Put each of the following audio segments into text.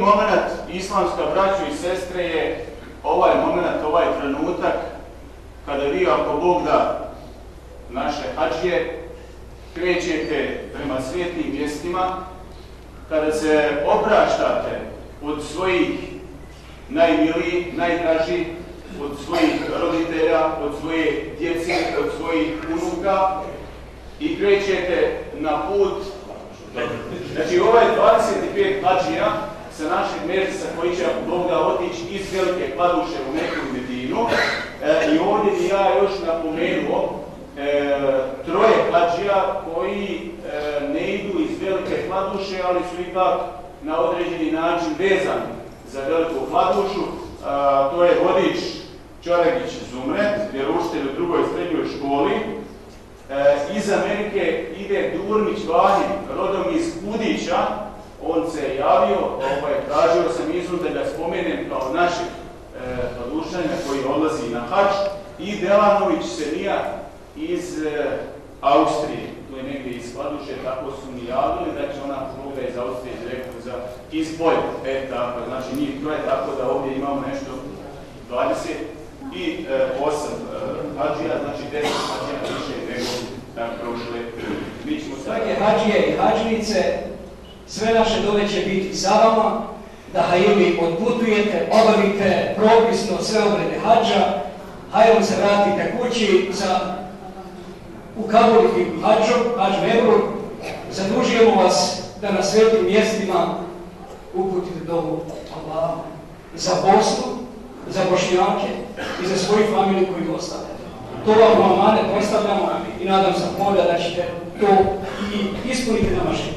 moment, islamska braćo i sestre, je ovaj moment, ovaj trenutak kada vi, ako Bog da, naše hadžije, krećete prema svijetim mjestima, kada se opraštate od svojih najmilijih, najdražih, od svojih roditelja, od svoje djece, od svojih unuka i krećete na put. Znači, ovaj 25 hadžija sa našeg mjesta koji će, ako Bog da, otići iz Velike Kladuše u Meku i Medinu. I ovdje bi ja još napomenuo troje hadžija koji ne idu iz Velike Kladuše, ali su ipak na određeni način vezani za Veliku Kladušu. To je vodič Čoregić Zumret, vjeroučitelj u drugoj srednjoj školi. Iz Amerike ide Durmić Vanja, rodom iz Kudića. On se javio, tražio sam izum da ga spomenem kao našeg kladušanja koji odlazi na hadž, i Delanović Senija iz Austrije. To je negdje iz Kladuše, tako su mi javili da će ona pruga iz Austrije direktno za izboj. Tako, znači njih troje, tako da ovdje imamo nešto 28 hadžija, znači 10 hadžija više nego prošle. Mi ćemo drage hadžije i hadžnice, sve naše dove će biti za vama, da hajili odputujete, obavite propisno sve obrede hadža, hajom se vratite kući u Kabuli i hadž Mebrur. Zadužujemo vas da na svetim mjestima uputite dovu Allahu za Bosnu, za Bošnjake i za svoju familiju koju ostavljate. To vam amanet ostavljamo i nadam se Boga da ćete to i ispuniti na vašem.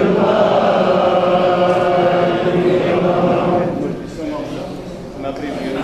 na primjer